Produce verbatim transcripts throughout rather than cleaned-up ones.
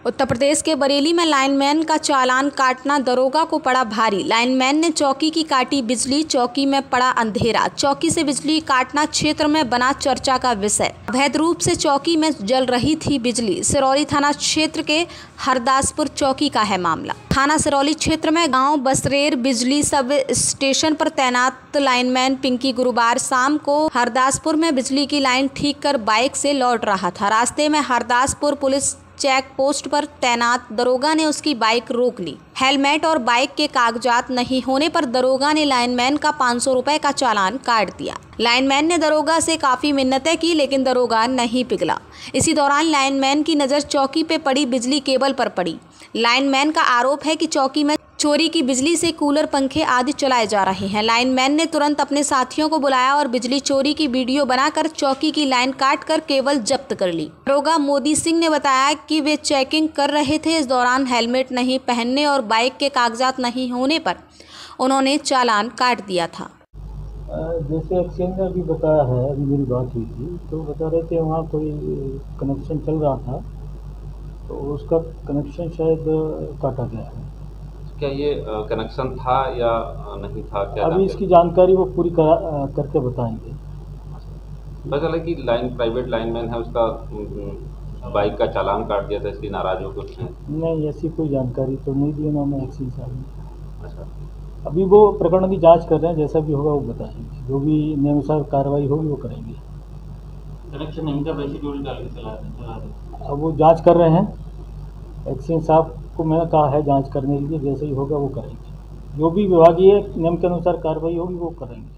उत्तर प्रदेश के बरेली में लाइनमैन का चालान काटना दरोगा को पड़ा भारी। लाइनमैन ने चौकी की काटी बिजली, चौकी में पड़ा अंधेरा। चौकी से बिजली काटना क्षेत्र में बना चर्चा का विषय। अवैध रूप से चौकी में जल रही थी बिजली। सिरौली थाना क्षेत्र के हरदासपुर चौकी का है मामला। थाना सिरौली क्षेत्र में गांव बसरेर बिजली सब स्टेशन पर तैनात लाइनमैन पिंकी गुरुवार शाम को हरदासपुर में बिजली की लाइन ठीक कर बाइक से लौट रहा था। रास्ते में हरदासपुर पुलिस चेक पोस्ट पर तैनात दरोगा ने उसकी बाइक रोक ली। हेलमेट और बाइक के कागजात नहीं होने पर दरोगा ने लाइनमैन का पाँच सौ रुपए का चालान काट दिया। लाइनमैन ने दरोगा से काफी मिन्नतें की, लेकिन दरोगा नहीं पिघला। इसी दौरान लाइनमैन की नजर चौकी पे पड़ी बिजली केबल पर पड़ी। लाइनमैन का आरोप है कि चौकी में चोरी की बिजली से कूलर, पंखे आदि चलाए जा रहे हैं। लाइनमैन ने तुरंत अपने साथियों को बुलाया और बिजली चोरी की वीडियो बनाकर चौकी की लाइन काटकर केबल जब्त कर ली। दरोगा मोदी सिंह ने बताया कि वे चेकिंग कर रहे थे। इस दौरान हेलमेट नहीं पहनने और बाइक के कागजात नहीं होने पर उन्होंने चालान काट दिया था। जैसे एक्सचेंज ने अभी बताया है, अभी मेरी बात हुई थी तो बता रहे थे वहाँ कोई कनेक्शन चल रहा था तो उसका कनेक्शन शायद काटा गया है। क्या ये कनेक्शन था या नहीं था? क्या अभी इसकी जानकारी वो पूरी करा, करके बताएंगे। पता चला कि लाइन प्राइवेट लाइनमैन है, उसका बाइक का चालान काट दिया था, इसलिए नाराज हो कुछ नहीं, ऐसी कोई जानकारी तो नहीं दी उन्होंने एक्सीज साहब ने। अच्छा, अभी वो प्रकरण की जांच कर रहे हैं, जैसा भी होगा वो बताएंगे। जो भी नियमानुसार कार्रवाई होगी वो करेंगे। कनेक्शन नहीं था, वैसे ड्यूटी डाल के चला रहे। अब वो जांच कर रहे हैं। एक्सीज साहब को मैंने कहा है जांच करने के लिए, जैसे ही होगा वो करेंगे। जो भी विभागीय नियम के अनुसार कार्रवाई होगी वो करेंगे।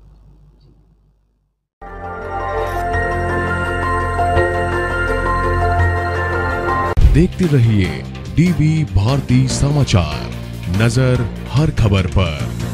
देखते रहिए डीबी भारती समाचार, नजर हर खबर पर।